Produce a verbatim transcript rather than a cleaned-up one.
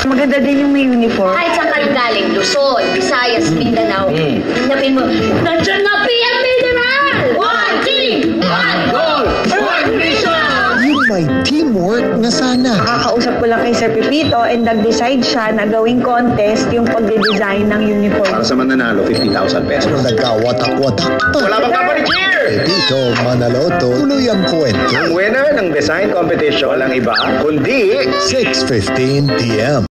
maganda din yung may uniform. Kahit saan ka galing, Luzon, Visayas, Mindanao. Mm. Napin mo, nandiyan na P M Mineral! One team! One goal! One mission! Yung may teamwork na sana. Nakakausap ko lang kay Sir Pipito and nag-decide siya na gawing contest yung pagde-design ng uniform. Para sa mananalo, fifty thousand pesos. Nagkawatak-watak pa. Wala bang company cheer? Pepito Manaloto, tuloy ang kwento. Ang winner ng design competition walang iba, kundi six fifteen p m